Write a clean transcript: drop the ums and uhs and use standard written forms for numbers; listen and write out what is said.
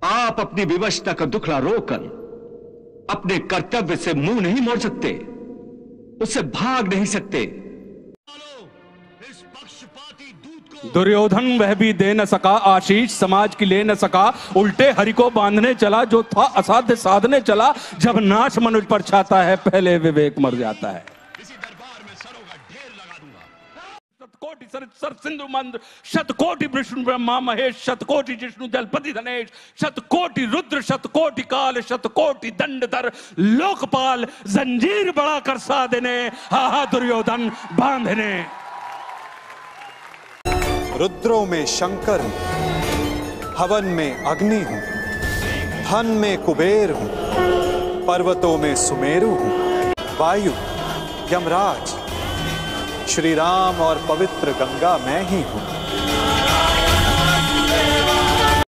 आप अपनी विवशता का दुखड़ा रोककर अपने कर्तव्य से मुंह नहीं मोड़ सकते, उससे भाग नहीं सकते। दुर्योधन वह भी दे न सका आशीष, समाज की ले न सका, उल्टे हरि को बांधने चला, जो था असाध्य साधने चला। जब नाश मनुष्य पर छाता है, पहले विवेक मर जाता है। इसी दरबार में सरों का ढेर लगा दूंगा। शतकोटि सर सिंधु मंद, शतकोटि विष्णु ब्रह्मा महेश, शतकोटि जिष्णु जलपति धनेश, शतकोटि रुद्र शतकोटि काल, शतकोटि दंडधर लोकपाल। जंजीर बड़ा कर साधने, हा हा दुर्योधन बांधने। रुद्रों में शंकर हूं, हवन में अग्नि हूं, धन में कुबेर हूं, पर्वतों में सुमेरु हूं, वायु यमराज, श्री राम और पवित्र गंगा मैं ही हूं।